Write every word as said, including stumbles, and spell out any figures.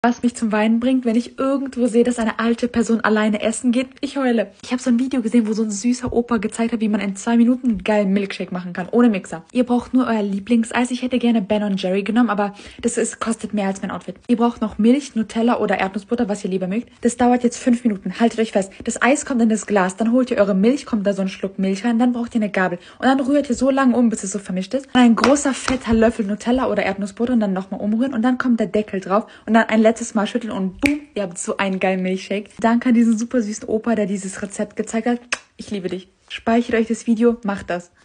Was mich zum Weinen bringt, wenn ich irgendwo sehe, dass eine alte Person alleine essen geht. Ich heule. Ich habe so ein Video gesehen, wo so ein süßer Opa gezeigt hat, wie man in zwei Minuten einen geilen Milkshake machen kann, ohne Mixer. Ihr braucht nur euer Lieblingseis. Ich hätte gerne Ben und Jerry genommen, aber das ist, kostet mehr als mein Outfit. Ihr braucht noch Milch, Nutella oder Erdnussbutter, was ihr lieber mögt. Das dauert jetzt fünf Minuten. Haltet euch fest. Das Eis kommt in das Glas, dann holt ihr eure Milch, kommt da so ein Schluck Milch rein, dann braucht ihr eine Gabel. Und dann rührt ihr so lange um, bis es so vermischt ist. Dann ein großer, fetter Löffel Nutella oder Erdnussbutter und dann nochmal umrühren und dann kommt der Deckel drauf und dann ein letztes Mal schütteln und boom, ihr habt so einen geilen Milchshake. Danke an diesen super süßen Opa, der dieses Rezept gezeigt hat. Ich liebe dich. Speichert euch das Video, macht das.